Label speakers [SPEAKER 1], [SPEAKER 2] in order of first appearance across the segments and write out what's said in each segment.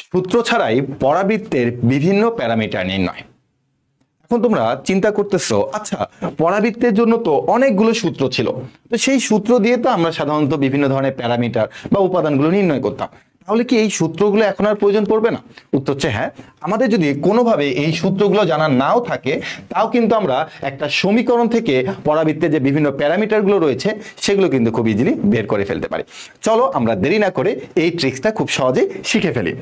[SPEAKER 1] সূত্র ছাড়াই পরাবৃত্তের বিভিন্ন প্যারামিটার নির্ণয়। এখন তোমরা চিন্তা করতেছো, আচ্ছা পরাবৃত্তের জন্য তো অনেকগুলো সূত্র ছিল, তো সেই সূত্র দিয়ে তো আমরা সাধারণত বিভিন্ন ধরনের প্যারামিটার বা উপাদানগুলো নির্ণয় করতাম, তাহলে কি এই সূত্রগুলো এখন আর প্রয়োজন পড়বে না? উত্তর হচ্ছে হ্যাঁ। আমাদের যদি কোনোভাবে এই সূত্রগুলো জানা নাও থাকে, তাও কিন্তু আমরা একটা সমীকরণ থেকে পরাবৃত্তের যে বিভিন্ন প্যারামিটারগুলো রয়েছে সেগুলো কিন্তু খুব ইজিলি বের করে ফেলতে পারি। চলো আমরা দেরি না করে এই ট্রিক্সটা খুব সহজেই শিখে ফেলি।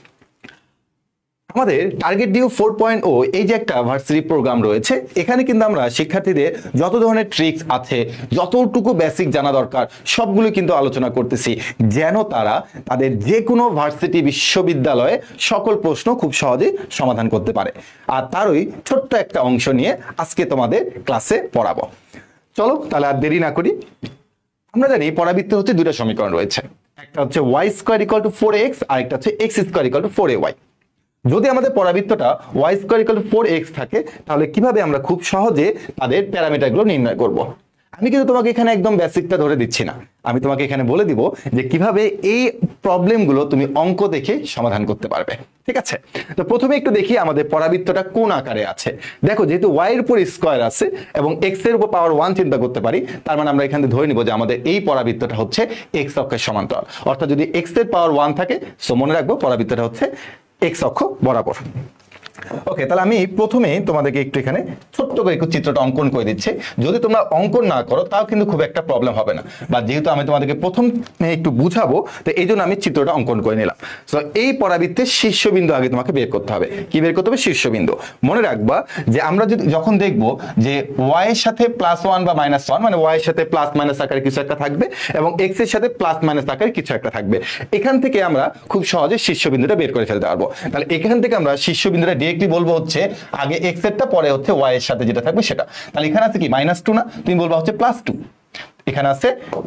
[SPEAKER 1] আমাদের টার্গেট ডিউ 4.0 এই যে একটা ভার্সিটি প্রোগ্রাম রয়েছে, এখানে কিন্তু আমরা শিক্ষার্থীদের যত ধরনের ট্রিক্স আছে, যতটুকু বেসিক জানা দরকার সবগুলো কিন্তু আলোচনা করতেছি, যেন তারা তাদের যে কোনো ভার্সিটি বিশ্ববিদ্যালয়ে সকল প্রশ্ন খুব সহজেই সমাধান করতে পারে। আর তারই ছোট্ট একটা অংশ নিয়ে আজকে তোমাদের ক্লাসে পড়াবো। চলো তাহলে আর দেরি না করি। আমরা জানি পরাবৃত্তে হচ্ছে দুটো সমীকরণ রয়েছে, একটা হচ্ছে y square equal to 4x আর একটা হচ্ছে x square equal to 4ay। যদি আমাদের পরাবৃত্তটা y square equal to 4x থাকে, তাহলে কিভাবে আমরা খুব সহজে তাদের প্যারামিটারগুলো নির্ণয় করব। আমি কিন্তু তোমাকে এখানে একদম বেসিকটা ধরে দিচ্ছি না, আমি তোমাকে এখানে বলে দিব যে কিভাবে এই প্রবলেমগুলো তুমি অঙ্ক দেখে সমাধান করতে পারবে। ঠিক আছে, তো প্রথমে একটু দেখি আমাদের পরাবৃত্তটা কোন আকারে আছে। দেখো, যেহেতু y এর উপর স্কয়ার আছে এবং x এর উপর পাওয়ার 1 চিন্তা করতে পারি, তার মানে আমরা এখানে ধরে নিব যে আমাদের এই পরাবৃত্তটা হচ্ছে x অক্ষের সমান্তরাল। অর্থাৎ যদি x এর পাওয়ার 1 থাকে, সো মনে রাখবো পরাবৃত্তটা হচ্ছে x অক্ষ বরাবর। ওকে, তাহলে আমি প্রথমে তোমাদেরকে একটু এখানে ছোট্ট করে একটু চিত্রটা অঙ্কন করে দিচ্ছি। যদি তোমরা অঙ্কন না করো তাও কিন্তু খুব একটা প্রবলেম হবে না, বা যেহেতু আমি তোমাদেরকে প্রথমে একটু বুঝাবো, তো এই জন্য আমি চিত্রটা অঙ্কন করে নিলাম। তো এই পরাবৃত্তের শীর্ষবিন্দু আগে তোমাকে বের করতে হবে। কি বের করতে হবে? শীর্ষবিন্দু। মনে রাখবা যে আমরা যখন দেখবো যে y এর সাথে +1 বা -1, মানে y এর সাথে প্লাস মাইনাস আকারে কিছু একটা থাকবে এবং x এর সাথে প্লাস মাইনাস আকারে কিছু একটা থাকবে, এখান থেকে আমরা খুব সহজে শীর্ষবিন্দুটা বের করে ফেলতে পারবো। তাহলে এখান থেকে আমরা শীর্ষবিন্দুটা ডিরেক্টলি বলবো হচ্ছে আগে x এরটা, পরে হচ্ছে y এর সাথে যেটা থাকবে সেটা। তাহলে এখানে আছে কি -2 না, তুমি বলবা হচ্ছে +2। এখানে আছে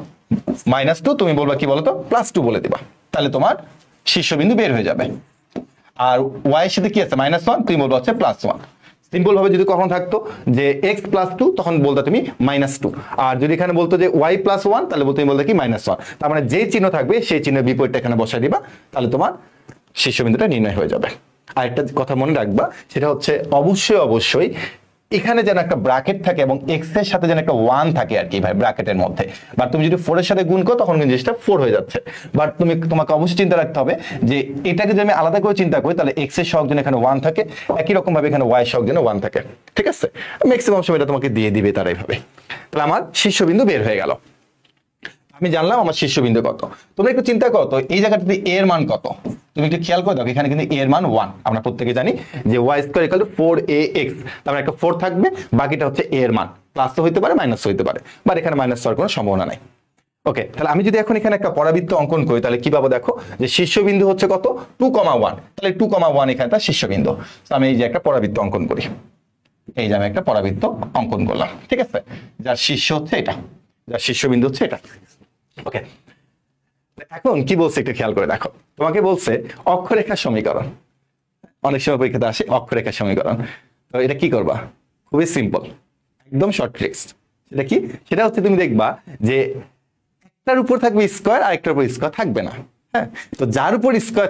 [SPEAKER 1] -2, তুমি বলবা কি বলতো +2 বলে দিবা, তাহলে তোমার শীর্ষবিন্দু বের হয়ে যাবে। আর y এর সাথে কি আছে -1, তুমি বলবা হচ্ছে +1। সিম্পল ভাবে যদি কখনো থাকতো যে x +2, তখন বলতে তুমি -2। আর যদি এখানে বলতো যে y +1, তাহলে তুমি বলতে কি -1। তার মানে যে চিহ্ন থাকবে সেই চিহ্নের বিপরীতটা এখানে বসাই দিবা, তাহলে তোমার শীর্ষবিন্দুটা নির্ণয় হয়ে যাবে। আর একটা কথা মনে রাখবা, সেটা হচ্ছে অবশ্যই এখানে যেন একটা ব্র্যাকেট থাকে এবং x এর সাথে যেন একটা 1 থাকে আর কি ভাই ব্র্যাকেটের মধ্যে। বাট তুমি যদি 4 এর সাথে গুণ করো তখন কিন্তু জিনিসটা 4 হয়ে যাচ্ছে। বাট তোমাকে অবশ্যই চিন্তা রাখতে হবে যে এটাকে যদি আমি আলাদা করে চিন্তা করি, তাহলে x এর সহগ যেন এখানে 1 থাকে, একই রকম ভাবে এখানে y সহগ যেন 1 থাকে। ঠিক আছে, ম্যাক্সিমাম সময় এটা তোমাকে দিয়ে দিবে তারা এইভাবে। তাহলে আমার শীর্ষবিন্দু বের হয়ে গেল, আমি জানলাম আমার শীর্ষবিন্দু কত। তোমরা একটু চিন্তা করো তো, এই জায়গাটাতে a এর মান কত? তুমি একটু খেয়াল করে দেখো, এখানে কিন্তু a এর মান 1। আমরা প্রত্যেকে জানি যে y square equal two 4ax, তার মানে একটা 4 থাকবে, বাকিটা হচ্ছে a এর মান। প্লাস তো হইতে পারে, মাইনাস হইতে পারে, বাট এখানে মাইনাস হওয়ার কোনো সম্ভাবনা নাই। ওকে, তাহলে আমি যদি এখন এখানে একটা পরাবৃত্ত অঙ্কন করি, তাহলে কি পাবো? দেখো যে শীর্ষবিন্দু হচ্ছে কত? 2,1। তাহলে 2,1 এখানে তার শীর্ষবিন্দু। আমি এই যে একটা পরাবৃত্ত অঙ্কন করি, এই যে আমি একটা পরাবৃত্ত অঙ্কন করলাম। ঠিক আছে, যার শীর্ষ হচ্ছে এটা, যার শীর্ষবিন্দু হচ্ছে এটা। ওকে, এখন কি বলছে একটু খেয়াল করে দেখো। তোমাকে বলছে অক্ষরেখার সমীকরণ। অনেক সময় পরীক্ষাতে আসে অক্ষরেখার সমীকরণ। তো এটা কি করবা? খুবই সিম্পল, একদম শর্ট ট্রিক্স। সেটা কি? সেটা হচ্ছে তুমি দেখবা যে একটার উপর থাকবে স্কয়ার আর একটার উপর স্কয়ার থাকবে না। হ্যাঁ, তো যার উপর স্কয়ার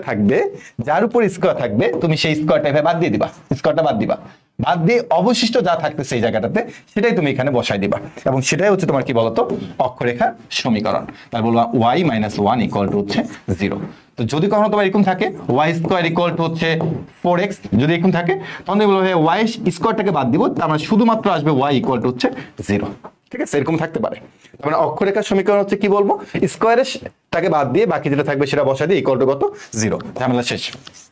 [SPEAKER 1] থাকবে তুমি সেই স্কয়ারটা এভাবে বাদ দিয়ে দিবা, স্কয়ারটা বাদ দিবা, বাদ দিয়ে অবশিষ্ট যা থাকবে সেই জায়গাটাতে সেটাই তুমি এখানে বসাই দিবা, এবং সেটাই হচ্ছে তোমার কি বলতো অক্ষরেখার সমীকরণ। তার বলবা y - 1 ইকুয়াল টু হচ্ছে 0। তো যদি কখনো তোমার এরকম থাকে y স্কয়ার ইকুয়াল টু হচ্ছে 4x, যদি এরকম থাকে তখন তুমি বলবে y স্কয়ারটাকে বাদ দিব, তার মানে শুধুমাত্র আসবে y ইকুয়াল টু হচ্ছে 0। ঠিক আছে, এরকম থাকতে পারে। তার মানে অক্ষরেখার সমীকরণ হচ্ছে কি বলবো, স্কয়ারেরটাকে বাদ দিয়ে বাকি যেটা থাকবে সেটা বসাই দিয়ে ইকুয়াল টু কত? 0। ঝামেলা শেষ।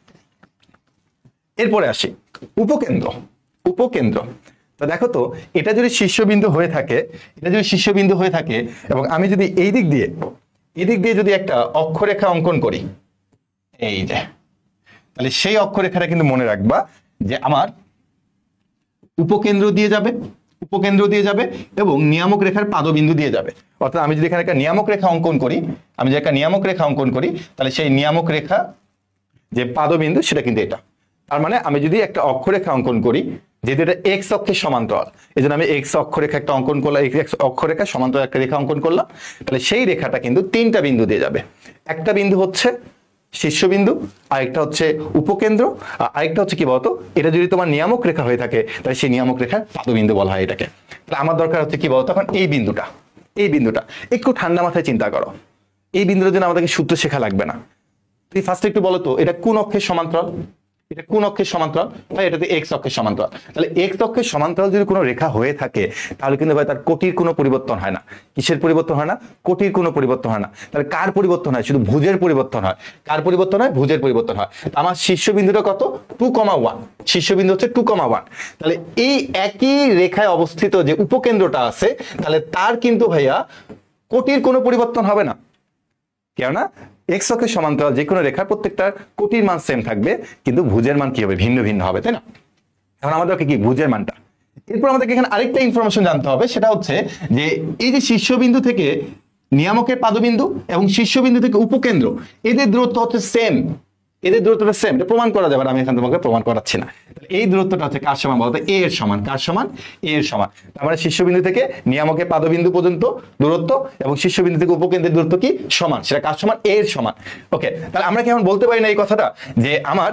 [SPEAKER 1] এরপরে আসি উপকেন্দ্র। তো দেখো তো, এটা যদি শীর্ষবিন্দু হয়ে থাকে, এবং আমি যদি এই দিক দিয়ে যদি একটা অক্ষরেখা অঙ্কন করি, এই যে, তাহলে সেই অক্ষরেখাটা কিন্তু মনে রাখবা যে আমার উপকেন্দ্র দিয়ে যাবে এবং নিয়ামক রেখার পাদবিন্দু দিয়ে যাবে। অর্থাৎ আমি যদি এখানে একটা নিয়ামক রেখা অঙ্কন করি, তাহলে সেই নিয়ামক রেখা যে পাদবিন্দু সেটা কিন্তু এটা। তার মানে আমি যদি একটা অক্ষরেখা অঙ্কন করি, যেহেতু এটা x অক্ষের সমান্তরাল, এই জন্য আমি x অক্ষরেখা একটা অঙ্কন করলাম, x অক্ষরেখা সমান্তরাল একটা রেখা অঙ্কন করলাম, তাহলে সেই রেখাটা কিন্তু 3টা বিন্দু দিয়ে যাবে। একটা বিন্দু হচ্ছে শীর্ষবিন্দু, আরেকটা হচ্ছে উপকেন্দ্র, আর আরেকটা হচ্ছে কি বলতো, এটা যদি তোমার নিয়ামক রেখা হয়ে থাকে তাহলে সেই নিয়ামক রেখার পাদবিন্দু বলা হয় এটাকে। তাহলে আমার দরকার হচ্ছে কি বলতো, এখন এই বিন্দুটা একটু ঠান্ডা মাথায় চিন্তা করো। এই বিন্দুটার জন্য আমাদেরকে সূত্র শেখা লাগবে না। তুই ফার্স্টে একটু বলো তো, এটা কোন অক্ষের সমান্তরাল? এটা কোন অক্ষের সমান্তরাল ভাই? এটাতে এক্স অক্ষের সমান্তরাল। তাহলে এক্স অক্ষের সমান্তরাল যদি কোনো রেখা হয়ে থাকে তাহলে কিন্তু ভাই তার কোটির কোনো পরিবর্তন হয় না। কিসের পরিবর্তন হয় না? কোটির কোনো পরিবর্তন হয় না। তাহলে কার পরিবর্তন হয়? শুধু ভুজের পরিবর্তন হয়। কার পরিবর্তন হয়? ভুজের পরিবর্তন হয়। আমার শীর্ষবিন্দুটা কত? 2,1। শীর্ষবিন্দু হচ্ছে 2,1। তাহলে এই একই রেখায় অবস্থিত যে উপকেন্দ্রটা আছে তাহলে তার কিন্তু ভাইয়া কোটির কোনো পরিবর্তন হবে না। কেননা এক্স অক্ষের সমান্তরাল যে কোনো রেখার প্রত্যেকটার কোটির মান সেম থাকবে, কিন্তু ভুজের মান কি হবে? ভিন্ন ভিন্ন হবে, তাই না? এখন আমাদেরকে কি ভুজের মানটা, এরপর আমাদেরকে এখানে আরেকটা ইনফরমেশন জানতে হবে, সেটা হচ্ছে যে এই যে শীর্ষবিন্দু থেকে নিয়ামকের পাদবিন্দু এবং শীর্ষবিন্দু থেকে উপকেন্দ্র, এদের দূরত্ব হচ্ছে সেম। এদের দূরত্বটা সেম, এটা প্রমাণ করা যাবে না, আমি এখানে তোমাকে প্রমাণ করাচ্ছি না। এই দূরত্বটা হচ্ছে কার সমান বলতো? এ এর সমান। কার সমান? এ এর সমান। তার মানে শীর্ষবিন্দু থেকে নিয়ামকের পাদবিন্দু পর্যন্ত দূরত্ব এবং শীর্ষবিন্দু থেকে উপকেন্দ্রের দূরত্ব কি সমান? সেটা কার সমান? এ এর সমান। ওকে, তাহলে আমরা কি এখন বলতে পারি না এই কথাটা যে আমার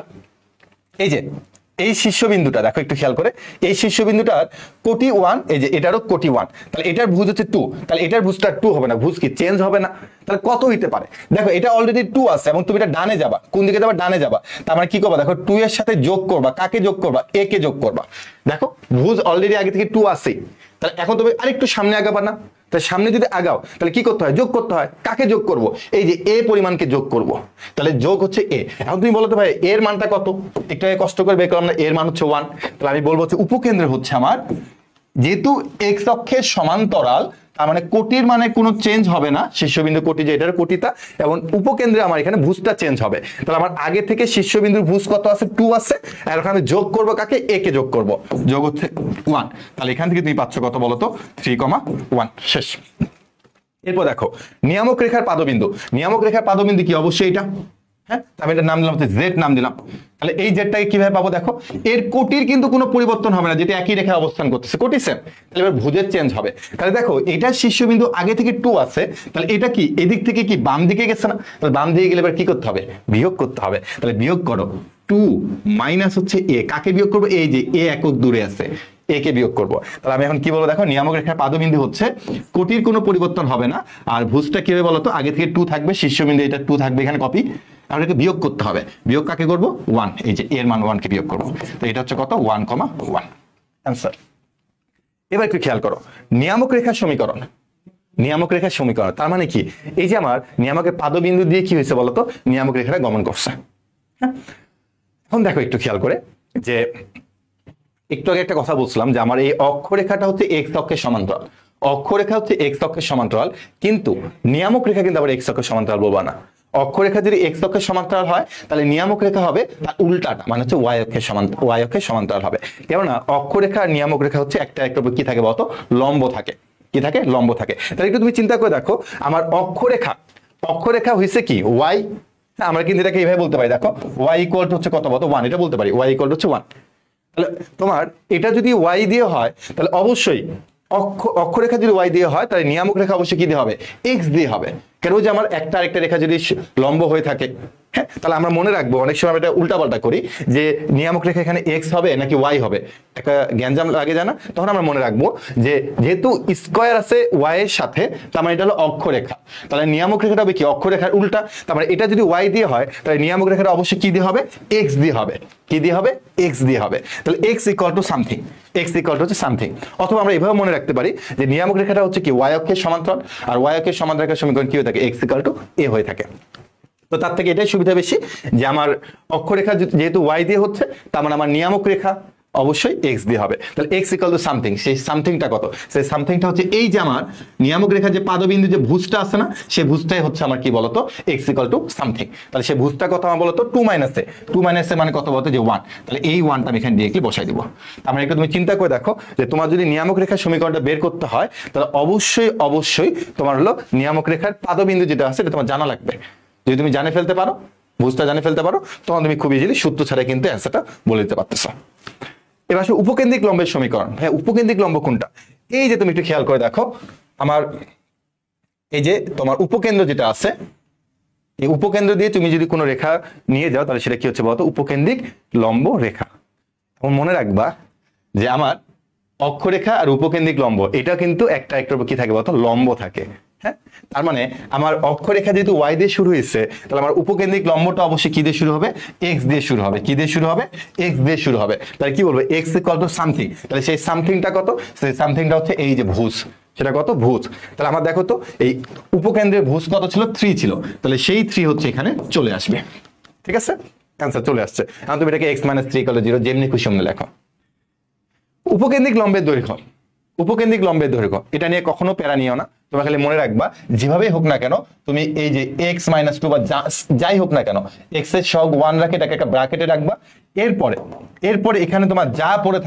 [SPEAKER 1] এই যে এই শীর্ষবিন্দুটা দেখো একটু খেয়াল করে, এই শীর্ষবিন্দুটার কোটি 1, এই যে এটারও কোটি 1, তাহলে এটার ভুজ হচ্ছে 2, তাহলে এটার ভুজটা 2 হবে না? ভুজ কি চেঞ্জ হবে না? তাহলে কত হইতে পারে? দেখো এটা অলরেডি 2 আছে এবং তুমি এটা ডানে যাবা। কোন দিকে যাবা? ডানে যাবা। তার মানে কি করবা? দেখো 2 এর সাথে যোগ করবা। কাকে যোগ করবা? এ কে যোগ করবা। দেখো ভুজ অলরেডি আগে থেকে 2 আছে, তাহলে এখন তুমি আরেকটু সামনে আগাবা না? তাহলে সামনে যদি আগাও তাহলে কি করতে হয়? যোগ করতে হয়। কাকে যোগ করব? এই যে এ পরিমাণকে যোগ করব। তাহলে যোগ হচ্ছে এ। এখন তুমি বলো তো ভাই এর মানটা কত? একটু কষ্ট করে বের করলাম না, এর মান হচ্ছে 1। তাহলে আমি বলবো হচ্ছে উপকেন্দ্র হচ্ছে আমার, যেহেতু এক্স অক্ষের সমান্তরাল তার মানে কোটির মানে কোনো চেঞ্জ হবে না। শীর্ষবিন্দু কোটি যে এটার কোটিটা, এবং উপকেন্দ্রে আমার এখানে ভুজটা চেঞ্জ হবে। তাহলে আমার আগে থেকে শীর্ষবিন্দুর ভুজ কত আছে? 2 আছে। আর এখন আমি যোগ করবো কাকে? এ কে যোগ করব। যোগ হচ্ছে 1। তাহলে এখান থেকে তুমি পাচ্ছ কত বলো তো? 3,1। শেষ। এরপর দেখো নিয়ামক রেখার পাদবিন্দু। নিয়ামক রেখার পাদবিন্দু কি? অবশ্যই এটা। হ্যাঁ, আমি এটার নাম দিলাম হচ্ছে জেড নাম দিলাম। তাহলে এই জেডটাকে কিভাবে পাবো? দেখো এর কোটির কিন্তু কোনো পরিবর্তন হবে না, যেটা একই রেখায় অবস্থান করতেছে, কোটি সেম। তাহলে এবার ভুজের চেঞ্জ হবে। তাহলে দেখো এটার শীর্ষবিন্দু আগে থেকে 2 আছে, তাহলে এটা কি এদিক থেকে কি বাম দিকে গেছে না? তাহলে বাম দিকে গেলে এবার কি করতে হবে? বিয়োগ করতে হবে। তাহলে বিয়োগ করো 2 মাইনাস হচ্ছে এ। কাকে বিয়োগ করবো? এই যে এ একক দূরে আছে, এ কে বিয়োগ করবো। তাহলে আমি এখন কি বলবো? দেখো নিয়ামক রেখার পাদবিন্দু হচ্ছে কোটির কোনো পরিবর্তন হবে না। আর ভুজটা কিভাবে বলতো? আগে থেকে 2 থাকবে, শীর্ষবিন্দু এটা 2 থাকবে, এখানে কপি। আমাদেরকে বিয়োগ করতে হবে। বিয়োগ কাকে করবো? 1। এই যে এর মান 1 কে বিয়োগ করবো। তো এটা হচ্ছে কত? 1,1 অ্যান্সার। এবার একটু খেয়াল করো নিয়ামক রেখার সমীকরণ। নিয়ামক রেখার সমীকরণ তার মানে কি? এই যে আমার নিয়ামকের পাদবিন্দু দিয়ে কি হয়েছে বলতো? নিয়ামক রেখাটা গমন করছে। হ্যাঁ, এখন দেখো একটু খেয়াল করে যে একটু আগে একটা কথা বলছিলাম যে আমার এই অক্ষরেখাটা হচ্ছে এক্স অক্ষের সমান্তরাল। অক্ষরেখা হচ্ছে এক্স অক্ষের সমান্তরাল, কিন্তু নিয়ামক রেখা কিন্তু আবার এক্স অক্ষের সমান্তরাল বলবা না। অক্ষরেখা যদি এক্স অক্ষের সমান্তরাল হয় তাহলে নিয়ামক রেখা হবে তার উল্টাটা, মানে হচ্ছে ওয়াই অক্ষের সমান্তরাল হবে। কেননা অক্ষরেখা আর নিয়ামক রেখা হচ্ছে একটা উপর কি থাকে বলতো? লম্ব থাকে। কি থাকে? লম্ব থাকে। তাহলে একটু তুমি চিন্তা করে দেখো আমার অক্ষরেখা হয়েছে কি? ওয়াই। আমরা কিন্তু এটাকে এইভাবে বলতে পারি, দেখো ওয়াই ইকুয়াল টু হচ্ছে কত বলতো? 1। এটা বলতে পারি ওয়াই ইকুয়াল টু হচ্ছে 1। তাহলে তোমার এটা যদি ওয়াই দিয়ে হয় তাহলে অবশ্যই অক্ষরেখা যদি ওয়াই দিয়ে হয় তাহলে নিয়ামক রেখা অবশ্যই কি দিয়ে হবে? এক্স দিয়ে হবে। কেন? যে আমার একটা আরেকটা রেখা যদি লম্ব হয়ে থাকে, হ্যাঁ, তাহলে আমরা মনে রাখবো, অনেক সময় এটা উল্টাপাল্টা করি যে নিয়ামক রেখা এখানে এক্স হবে নাকি ওয়াই হবে, একটা গ্যাঞ্জাম লাগে জানা। তখন আমরা মনে রাখবো যে যেহেতু স্কোয়ার আছে ওয়াই এর সাথে, তার মানে এটা হলো অক্ষরেখা। তাহলে নিয়ামক রেখাটা হবে কি? অক্ষরেখার উল্টা। তার মানে এটা যদি ওয়াই দিয়ে হয় তাহলে নিয়ামক রেখাটা অবশ্যই কি দিয়ে হবে? এক্স দিয়ে হবে। কি দিয়ে হবে? এক্স দিয়ে হবে। তাহলে x equal to something. X equal to হচ্ছে সামথিং। অথবা আমরা এভাবে মনে রাখতে পারি যে নিয়ামক রেখাটা হচ্ছে কি? ওয়াই অক্ষের সমান্তরাল, আর ওয়াই অক্ষের সমান্তরাল সমীকরণ কি হয়ে থাকে? এক্স ইকুয়াল টু এ হয়ে থাকে। তো তার থেকে এটাই সুবিধা বেশি যে আমার অক্ষরেখা যেহেতু ওয়াই দিয়ে হচ্ছে, তার মানে আমার নিয়ামক রেখা অবশ্যই এক্স দিয়ে হবে। তাহলে এক্স ইকুয়াল টু সামথিং। সেই সামথিংটা কত? সেই সামথিংটা হচ্ছে এই যে আমার নিয়ামক রেখা যে পাদবিন্দু যে ভুজটা আছে না, সেই ভুজটাই হচ্ছে আমার কি বলতো? X equal to something. তাহলে সেই ভুজটা কত আমার বলতো? 2 মাইনাসে। 2 মাইনাসে মানে কত বলতো? যে 1। তাহলে এই 1টা আমি এখানে ডিরেক্টলি বসাই দিব। আমরা একটু তুমি চিন্তা করে দেখো যে তোমার যদি নিয়ামক রেখার সমীকরণটা বের করতে হয় তাহলে অবশ্যই তোমার হলো নিয়ামক রেখার পাদবিন্দু যেটা আছে এটা তোমার জানা লাগবে। যদি তুমি জানে ফেলতে পারো, ভুজটা জানে ফেলতে পারো, তখন তুমি খুব ইজিলি সূত্র ছাড়া কিন্তু অ্যান্সারটা বলে দিতে পারতেছো। এবার আসলে উপকেন্দ্রিক লম্বের সমীকরণ। হ্যাঁ, উপকেন্দ্রিক লম্ব কোনটা? এই যে তুমি একটু খেয়াল করে দেখো আমার এই যে তোমার উপকেন্দ্র যেটা আছে, এই উপকেন্দ্র দিয়ে তুমি যদি কোনো রেখা নিয়ে যাও তাহলে সেটা কি হচ্ছে বলতো, উপকেন্দ্রিক লম্ব রেখা। এবং মনে রাখবা যে আমার অক্ষরেখা আর উপকেন্দ্রিক লম্ব এটা কিন্তু একটা একটার উপর কি থাকে বলতো, লম্ব থাকে। হ্যাঁ, তার মানে আমার অক্ষরেখা যেহেতু ওয়াই দিয়ে শুরু হয়েছে, তাহলে আমার উপকেন্দ্রিক লম্বটা অবশ্যই কি দিয়ে শুরু হবে, এক্স দিয়ে শুরু হবে। কি দিয়ে শুরু হবে, এক্স দিয়ে শুরু হবে। তাহলে কি বলবো, এক্স ইকুয়াল টু সামথিং। তাহলে সেই সামথিংটা কত, সেই সামথিংটা হচ্ছে এই যে ভুজ, সেটা কত, ভুজ। তাহলে আমার দেখো তো এই উপকেন্দ্রের ভুজ কত ছিল, 3 ছিল। তাহলে সেই 3 হচ্ছে এখানে চলে আসবে। ঠিক আছে, অ্যান্সার চলে আসছে। এখন তুমি এটাকে x - 3 = 0 যেমনি খুশি অমনি লেখো। উপকেন্দ্রিক লম্বের দৈর্ঘ্য, উপকেন্দ্রিক লম্বের দৈর্ঘ্য এটা নিয়ে কখনো প্যারা নিও না। তোমরা খালি মনে রাখবা যেভাবেই হোক না কেন তুমি এই যে x - 2 বা যাই হোক না কেন x এর সহগ 1 রাখে এটাকে একটা ব্র্যাকেটে রাখবা। এরপরে এখানে তোমার যা পড়ে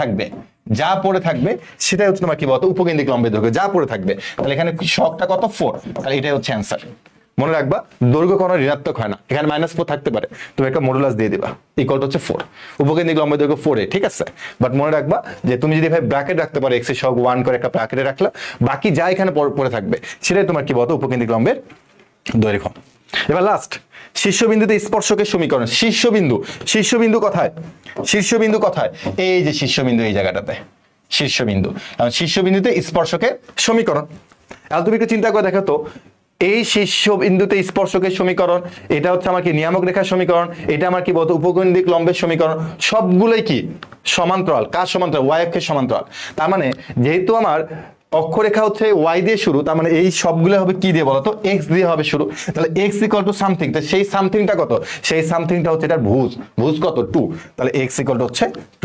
[SPEAKER 1] থাকবে সেটাই হচ্ছে তোমার কি বলতো, উপকেন্দ্রিক লম্বের দৈর্ঘ্য যা পড়ে থাকবে। তাহলে এখানে সহগটা কত, 4। তাহলে এটাই হচ্ছে অ্যান্সার। মনে রাখবা দৈর্ঘ্য কোনো ঋণাত্মক হয় না, এখানে -4 থাকতে পারে, তুমি একটা মডুলাস দিয়ে দিবা, ইকুয়াল টু হচ্ছে 4। উপকেন্দ্রিক লম্বের দৈর্ঘ্য 4a, ঠিক আছে। বাট মনে রাখবা যে তুমি যদি ভাই ব্র্যাকেট রাখতে পারো, x এর সহগ 1 করে একটা ব্র্যাকেটে রাখলা, বাকি যা এখানে পড়ে থাকবে সেটাই তোমার কি বলতো, উপকেন্দ্রিক লম্বের দৈর্ঘ্য। এবার লাস্ট, শীর্ষবিন্দুতে স্পর্শকের সমীকরণ। শীর্ষবিন্দু কোথায়, শীর্ষবিন্দু কোথায়, এই যে শীর্ষবিন্দু, এই জায়গাটাতে শীর্ষবিন্দু। শীর্ষবিন্দুতে স্পর্শকের সমীকরণ। এখন তুমি একটু চিন্তা করে দেখো তো, এই শীর্ষবিন্দুতে স্পর্শকের সমীকরণ, এটা হচ্ছে আমার কি নিয়ামক রেখার সমীকরণ, এটা আমার কি বলতো উপকেন্দ্রিক লম্বের সমীকরণ, সবগুলোই কি সমান্তরাল। কার সমান্তরাল, ওয়াই অক্ষের সমান্তরাল। তার মানে যেহেতু আমার অক্ষরেখা হচ্ছে ওয়াই দিয়ে শুরু, তার মানে এই সবগুলো হবে কি দিয়ে বলতো, এক্স দিয়ে হবে শুরু। তাহলে এক্স ইকুয়াল টু সামথিং, সেই সামথিংটা কত, সেই সামথিংটা হচ্ছে এটার ভুজ কত, 2। তাহলে এক্স ইকুয়াল টু হচ্ছে 2।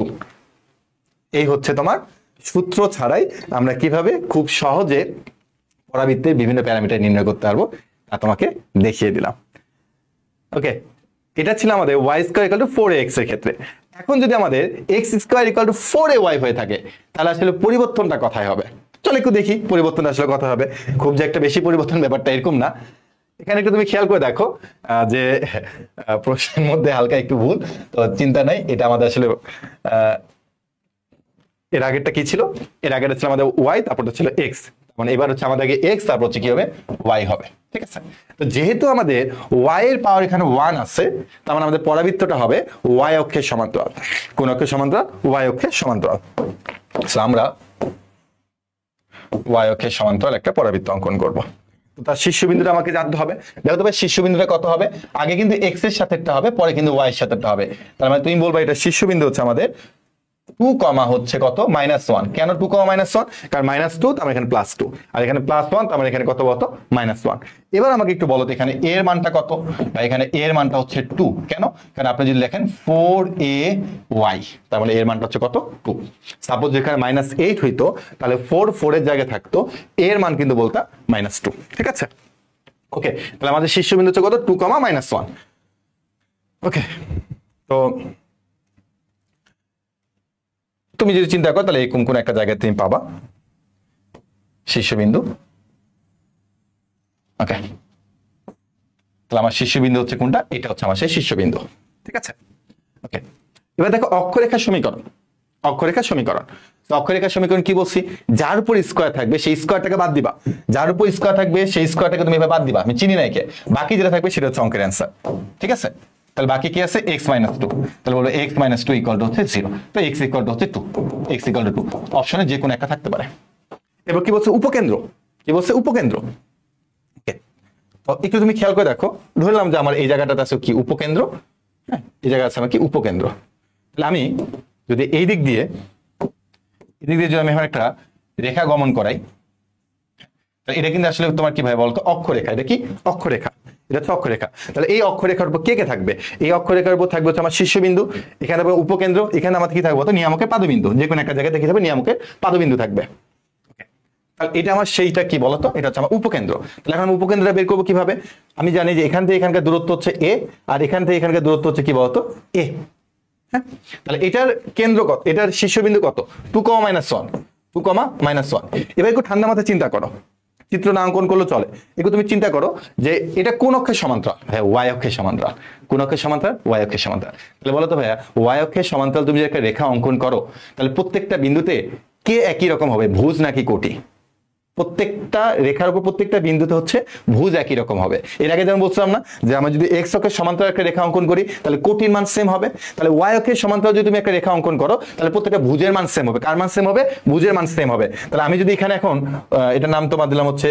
[SPEAKER 1] এই হচ্ছে তোমার সূত্র ছাড়াই আমরা কিভাবে খুব সহজে পরাবৃত্তের বিভিন্ন প্যারামিটার নির্ণয় করতে পারবো তা তোমাকে দেখিয়ে দিলাম। ওকে, এটা ছিল আমাদের y² = 4ax এর ক্ষেত্রে। এখন যদি আমাদের x² = 4ay হয়ে থাকে তাহলে আসলে পরিবর্তনটা কোথায় হবে, চলো একটু দেখি পরিবর্তনটা আসলে কথা হবে। খুব যে একটা বেশি পরিবর্তন ব্যাপারটা এরকম না। এখানে একটু তুমি খেয়াল করে দেখো যে প্রশ্নের মধ্যে হালকা একটু ভুল, তো চিন্তা নাই, এটা আমাদের আসলে এর আগেরটা কি ছিল, এর আগেরটা ছিল আমাদের y, তারপরটা ছিল x। মানে এবার হচ্ছে আমাদের আগে x, তারপর হচ্ছে কি হবে, y হবে। ঠিক আছে, তো যেহেতু আমাদের y এর পাওয়ার এখানে 1 আছে, তার মানে আমাদের পরাবৃত্তটা হবে y অক্ষের সমান্তরাল। কোন অক্ষের সমান্তরাল, y অক্ষের সমান্তরাল। সো আমরা y অক্ষের সমান্তরাল একটা পরাবৃত্ত অঙ্কন করব। তো তার শীর্ষবিন্দুটা আমাকে জানতে হবে। দেখো তো ভাই শীর্ষবিন্দুটা কত হবে, আগে কিন্তু x এর সাথেটা হবে, পরে কিন্তু y এর সাথেটা হবে। তার মানে তুমি বলবা এটা শীর্ষবিন্দু হচ্ছে আমাদের 2, হচ্ছে কত, -1। কেন 2, -1? কারণ -2 তার মানে এখানে +2, আর এখানে +1 তার মানে এখানে কত বলতো, -1। এবার আমাকে একটু বলো তো এখানে এর মানটা কত, এখানে এর মানটা হচ্ছে 2। কেন, কারণ আপনি যদি লেখেন 4ay, তার মানে এর মানটা হচ্ছে কত, 2। সাপোজ যেখানে -8 হইতো তাহলে 4 এর জায়গায় থাকতো, এর মান কিন্তু বলতা -2। ঠিক আছে, ওকে। তাহলে আমাদের শীর্ষবিন্দু হচ্ছে কত, 2, -1। ওকে, তো তুমি যদি চিন্তা করো তাহলে এরকম কোন একটা জায়গায় তুমি পাবা শীর্ষবিন্দু। ওকে, তাহলে আমার শীর্ষবিন্দু হচ্ছে কোনটা, এটা হচ্ছে আমার সেই শীর্ষবিন্দু। ঠিক আছে, ওকে। এবার দেখো অক্ষরেখার সমীকরণ, অক্ষরেখার সমীকরণ। তো অক্ষরেখার সমীকরণ কি বলছি, যার উপর স্কোয়ার থাকবে সেই স্কোয়ারটাকে বাদ দিবা, যার উপর স্কোয়ার থাকবে সেই স্কোয়ারটাকে তুমি এবার বাদ দিবা, আমি চিনি না একে, বাকি যেটা থাকবে সেটা হচ্ছে অঙ্কের অ্যান্সার। ঠিক আছে, তাহলে বাকি কি আছে, x - 2। তাহলে বলবো x - 2 = হচ্ছে 0। তো x = হচ্ছে 2, x = 2। অপশনে যে কোনো একটা থাকতে পারে। এবার কি বলছে, উপকেন্দ্র। কি বলছে, উপকেন্দ্র। ওকে, তো একটু তুমি খেয়াল করে দেখো, ধরলাম যে আমার এই জায়গাটাতে আছে কি, উপকেন্দ্র। হ্যাঁ, এই জায়গা আছে আমার কি, উপকেন্দ্র। তাহলে আমি যদি এই দিক দিয়ে যদি আমি এখন একটা রেখা গমন করাই, তাহলে এটা কিন্তু আসলে তোমার কি ভাই বলতো, অক্ষরেখা। এটা কি, অক্ষরেখা, এটা হচ্ছে অক্ষরেখা। তাহলে এই অক্ষরেখার উপর কে কে থাকবে, এই অক্ষরেখার উপর থাকবে হচ্ছে আমার শীর্ষবিন্দু, এখানে থাকবে উপকেন্দ্র, এখানে আমাদের কি থাকবে, তো নিয়ামকের পাদবিন্দু। যে কোনো একটা জায়গায় কি থাকবে, নিয়ামকের পাদবিন্দু থাকবে। তাহলে এটা আমার সেইটা কি বলতো, এটা হচ্ছে আমার উপকেন্দ্র। তাহলে এখন আমি উপকেন্দ্রটা বের করবো কিভাবে, আমি জানি যে এখান থেকে এখানকার দূরত্ব হচ্ছে a, আর এখান থেকে এখানকার দূরত্ব হচ্ছে কি বলতো, a। হ্যাঁ, তাহলে এটার কেন্দ্র কত, এটার শীর্ষবিন্দু কত, 2, -1, 2, -1। এবার একটু ঠান্ডা মাথায় চিন্তা করো, চিত্র না অঙ্কন করলে চলে, একটু তুমি চিন্তা করো যে এটা কোন অক্ষের সমান্তরাল, হ্যাঁ ওয়াই অক্ষের সমান্তরাল। কোন অক্ষের সমান্তরাল, ওয়াই অক্ষের সমান্তরাল। তাহলে বলো তো ভাইয়া, ওয়াই অক্ষের সমান্তরাল তুমি যদি একটা রেখা অঙ্কন করো তাহলে প্রত্যেকটা বিন্দুতে কে একই রকম হবে, ভুজ নাকি কোটি, প্রত্যেকটা রেখার উপর প্রত্যেকটা বিন্দুতে হচ্ছে ভুজ একই রকম হবে। এর আগে যেমন বলছিলাম না যে আমরা যদি এক্স অক্ষের সমান্তরাল একটা রেখা অঙ্কন করি তাহলে কোটির মান সেম হবে, তাহলে ওয়াই অক্ষের সমান্তরাল যদি তুমি একটা রেখা অঙ্কন করো তাহলে প্রত্যেকটা ভুজের মান সেম হবে। কার মান সেম হবে? ভুজের মান সেম হবে। তাহলে আমি যদি এখানে এখন এটার নাম তোমার দিলাম হচ্ছে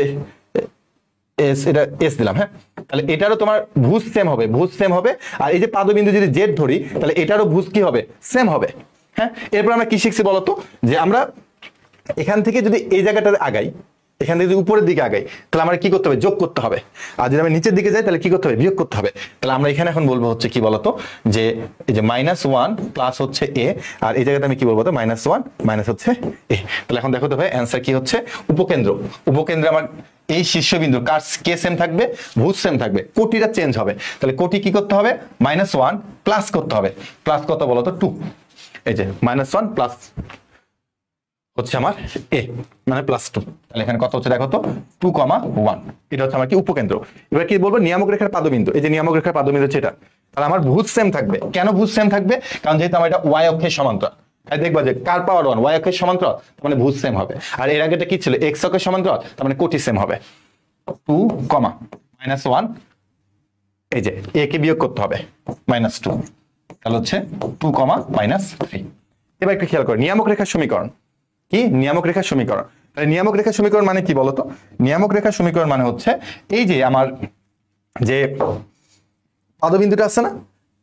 [SPEAKER 1] এস, এটা এস দিলাম, হ্যাঁ, তাহলে এটারও তোমার ভুজ সেম হবে, ভুজ সেম হবে। আর এই যে পাদবিন্দু যদি জেড ধরি তাহলে এটারও ভুজ কি হবে? সেম হবে। হ্যাঁ, এরপর আমরা কি শিখছি বলতো, যে আমরা এখান থেকে যদি এই জায়গাটাতে আগাই, এখান থেকে যদি উপরের দিকে আগাই তাহলে আমরা কি করতে হবে? যোগ করতে হবে। আর যদি আমি নিচের দিকে যাই তাহলে কি করতে হবে? বিয়োগ করতে হবে। তাহলে আমরা এখানে এখন বলবো হচ্ছে কি বলতো, যে এই যে -1 প্লাস হচ্ছে এ, আর এই জায়গাতে আমি কি বলবো? তো -1 মাইনাস হচ্ছে এ। তাহলে এখন দেখো তো ভাই অ্যান্সার কি হচ্ছে? উপকেন্দ্র। উপকেন্দ্রে আমার এই শীর্ষবিন্দু কার কে সেম থাকবে? ভুজ সেম থাকবে, কোটিটা চেঞ্জ হবে। তাহলে কোটি কি করতে হবে? -1 প্লাস করতে হবে। প্লাস কত বলতো? 2। এই যে -1 প্লাস হচ্ছে আমার এ, মানে +2। তাহলে এখানে কত হচ্ছে দেখো তো? 2,1। এটা হচ্ছে আমার কি? উপকেন্দ্র। এবার কি বলবো? নিয়ামক রেখার পাদবিন্দু। এই যে নিয়ামক রেখার পাদবিন্দু হচ্ছে এটা। তাহলে আমার ভুজ সেম থাকবে। কেন ভুজ সেম থাকবে? কারণ যেহেতু আমার এটা ওয়াই অক্ষের সমান্তরাল। দেখবা যে কার পাওয়ার 1? ওয়াই অক্ষের সমান্তরাল, তার মানে ভুজ সেম হবে। আর এর আগেটা কি ছিল? এক্স অক্ষের সমান্তরাল, তার মানে কোটি সেম হবে। 2, -1, এই যে এ কে বিয়োগ করতে হবে -2, তাহলে হচ্ছে 2, -3। এবার একটু খেয়াল করো নিয়ামক রেখার সমীকরণ কি? নিয়ামক রেখার সমীকরণ। তাহলে নিয়ামক রেখার সমীকরণ মানে কি বলতো? নিয়ামক রেখার সমীকরণ মানে হচ্ছে এই যে আমার যে পাদবিন্দুটা আছে না,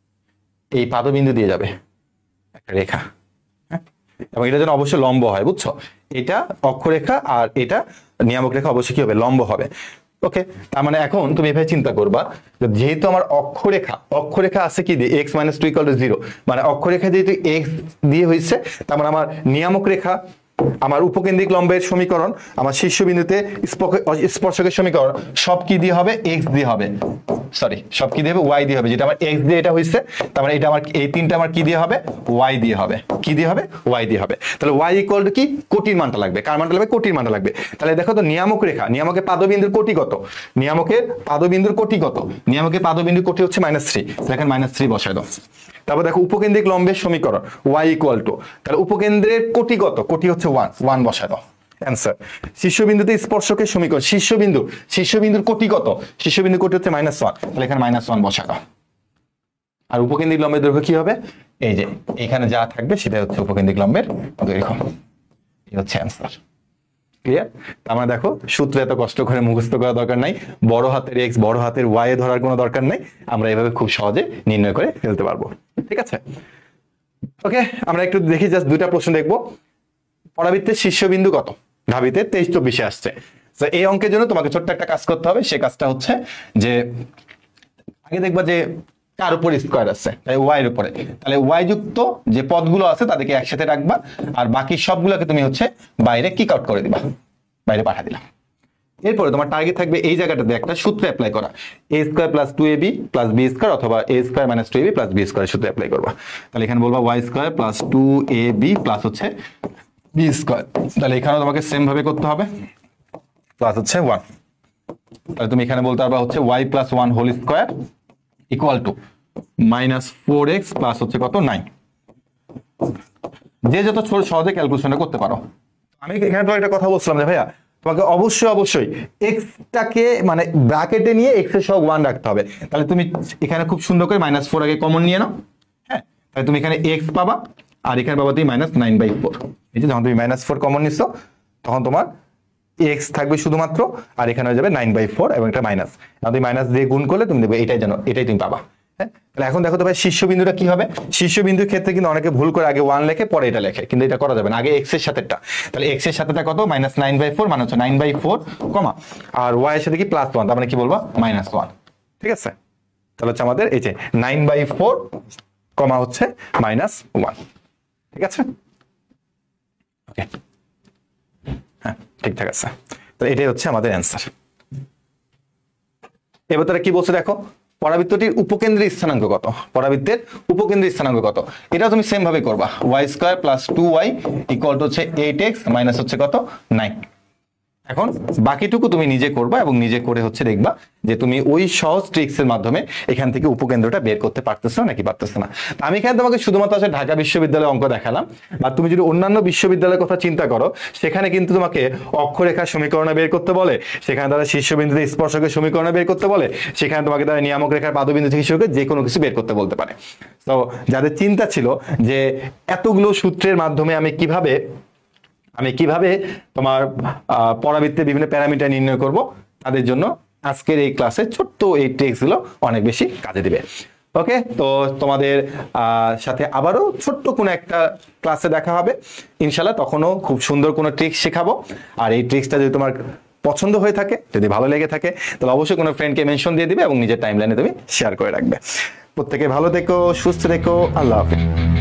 [SPEAKER 1] এই পাদবিন্দু দিয়ে যাবে একটা রেখা, হ্যাঁ, এবং এটা যেন অবশ্যই লম্ব হয়, বুঝছো? এটা অক্ষরেখা আর এটা নিয়ামক রেখা অবশ্যই কি হবে? লম্ব হবে। ওকে, তার মানে এখন তুমি এভাবে চিন্তা করবা, যেহেতু আমার অক্ষরেখা আছে কি দিয়ে? x - 2 = 0, মানে অক্ষরেখা যেহেতু x দিয়ে হয়েছে, তার মানে আমার নিয়ামক রেখা, আমার উপকেন্দ্রিক লম্বের সমীকরণ, আমার শীর্ষবিন্দুতে স্পর্শকের সমীকরণ সব কি দিয়ে হবে? x দিয়ে হবে। সরি, সব কি দিয়ে হবে? y দিয়ে হবে। যেটা আমার x দিয়ে এটা হইছে, তার মানে এটা আমার এই তিনটা আমার কি দিয়ে হবে? y দিয়ে হবে। কি দিয়ে হবে? y দিয়ে হবে। তাহলে y = কি? কোটির মানটা লাগবে। কার মানটা লাগবে? কোটির মানটা লাগবে। তাহলে দেখো তো নিয়ামক রেখা, নিয়ামকের পাদবিন্দুর কোটি কত? নিয়ামকের পাদবিন্দুর কোটি কত? নিয়ামকের পাদবিন্দুর কোটি হচ্ছে -3। দেখেন -3 বসায় দাও। তারপর দেখো উপকেন্দ্রিক লম্বের সমীকরণ y = তাহলে উপকেন্দ্রের কোটি কত? কোটি হচ্ছে 1 বসায় দাও, অ্যান্সার। শীর্ষবিন্দুতে স্পর্শকের সমীকরণ, শীর্ষবিন্দুর কোটি কত? শীর্ষবিন্দুর কোটি হচ্ছে -1, তাহলে এখানে -1 বসায় দাও। আর উপকেন্দ্রিক লম্বের দৈর্ঘ্য কি হবে? এই যে এখানে যা থাকবে সেটাই হচ্ছে উপকেন্দ্রিক লম্বের দৈর্ঘ্য। এই হচ্ছে অ্যান্সার। ক্লিয়ার? তার মানে দেখো সূত্র এত কষ্ট করে মুখস্থ করার দরকার নাই, বড় হাতের x বড় হাতের y এ ধরার কোনো দরকার নাই, আমরা এভাবে খুব সহজে নির্ণয় করে ফেলতে পারবো। ঠিক আছে, ওকে, আমরা একটু দেখি, জাস্ট দুইটা প্রশ্ন দেখবো। পরাবৃত্তের শীর্ষবিন্দু কত? ঢাবিতে 23-24 আসছে। তো এই অঙ্কের জন্য তোমাকে ছোট্ট একটা কাজ করতে হবে। সে কাজটা হচ্ছে যে আগে দেখবা যে কার উপর স্কয়ার আছে, তাই ওয়াই এর উপরে, তাহলে ওয়াই যুক্ত যে পদগুলো আছে তাদেরকে একসাথে রাখবা, আর বাকি সবগুলোকে তুমি হচ্ছে বাইরে কিক আউট করে দিবা, বাইরে পাঠা দিলা। এরপরে তোমার টার্গেট থাকবে এই জায়গাটাতে একটা সূত্র অ্যাপ্লাই করা, a² + 2ab + b² অথবা a² - 2ab + b² সূত্র অ্যাপ্লাই করবা। তাহলে এখানে বলবা y² + 2ab প্লাস হচ্ছে b²। তাহলে এখানেও তোমাকে সেম ভাবে করতে হবে, প্লাস হচ্ছে 1। তাহলে তুমি এখানে বলতে পারবা হচ্ছে y + 1 whole square equal to -4x plus হচ্ছে কত? 9। যে যত সহজে ক্যালকুলেশনটা করতে পারো। আমি এখানে তো একটা কথা বলছিলাম যে ভাইয়া তোমাকে অবশ্যই এক্সটাকে মানে ব্র্যাকেটে নিয়ে এক্স এর সহগ 1 রাখতে হবে। তাহলে তুমি এখানে খুব সুন্দর করে -4 আগে কমন নিয়ে নাও, হ্যাঁ, তাহলে তুমি এখানে এক্স পাবা আর এখানে পাবা তুমি -9/4। এই যে যখন তুমি -4 কমন নিছো তখন তোমার এক্স থাকবে শুধুমাত্র, আর এখানে হয়ে যাবে 9/4 এবং এটা মাইনাস, তুমি মাইনাস দিয়ে গুণ করলে তুমি দেবে এটাই তুমি পাবা। হ্যাঁ, তাহলে এখন দেখো তো ভাই শীর্ষবিন্দুটা কি হবে? শীর্ষবিন্দুর ক্ষেত্রে কিন্তু অনেকে ভুল করে আগে 1 লেখে পরে এটা লেখে, কিন্তু এটা করা যাবে না। আগে এক্স এর সাথেটা, তাহলে এক্স এর সাথেটা কত? -9/4 মানে হচ্ছে 9/4 কমা, আর ওয়াই এর সাথে কি +1, তার মানে কি বলবো? -1। ঠিক আছে, তাহলে হচ্ছে আমাদের এই যে 9/4 কমা হচ্ছে -1। ঠিক আছে, ওকে, হ্যাঁ ঠিকঠাক আছে। তো এটাই হচ্ছে আমাদের অ্যান্সার। এবার তারা কি বলছে দেখো, পরাবৃত্তটির উপকেন্দ্রের স্থানাঙ্ক কত? পরাবৃত্তের উপকেন্দ্রের স্থানাঙ্ক কত? এটা তুমি সেম ভাবে করবা, y² + 2y = হচ্ছে 8x মাইনাস হচ্ছে কত? 9। এখন বাকিটুকু তুমি নিজে করবা এবং নিজে করে হচ্ছে দেখবা যে তুমি ওই সহজ ট্রিক্স এর মাধ্যমে এখান থেকে উপকেন্দ্রটা বের করতে পারতেছো নাকি পারতেছো না। আমি এখানে তোমাকে শুধুমাত্র আসলে ঢাকা বিশ্ববিদ্যালয়ের অঙ্ক দেখালাম, বা তুমি যদি অন্যান্য বিশ্ববিদ্যালয়ের কথা চিন্তা করো সেখানে কিন্তু তোমাকে অক্ষরেখার সমীকরণ বের করতে বলে, সেখানে তারা শীর্ষবিন্দুতে স্পর্শকের সমীকরণ বের করতে বলে, সেখানে তোমাকে তারা নিয়ামক রেখার পাদবিন্দু থেকে শুরু করে যে কোনো কিছু বের করতে বলতে পারে। তো যাদের চিন্তা ছিল যে এতগুলো সূত্রের মাধ্যমে আমি কিভাবে তোমার পরাবৃত্তের বিভিন্ন প্যারামিটার নির্ণয় করব, তাদের জন্য আজকের এই ক্লাসে ছোট্ট এই ট্রিক্স গুলো অনেক বেশি কাজে দিবে। ওকে, তো তোমাদের সাথে আবারও ছোট্ট কোনো একটা ক্লাসে দেখা হবে ইনশাল্লাহ, তখনও খুব সুন্দর কোনো ট্রিক্স শেখাবো। আর এই ট্রিক্সটা যদি তোমার পছন্দ হয়ে থাকে, যদি ভালো লেগে থাকে, তাহলে অবশ্যই কোনো ফ্রেন্ডকে মেনশন দিয়ে দিবে এবং নিজের টাইমলাইনে তুমি শেয়ার করে রাখবে। প্রত্যেকে ভালো থেকো, সুস্থ থেকো, আল্লাহ হাফেজ।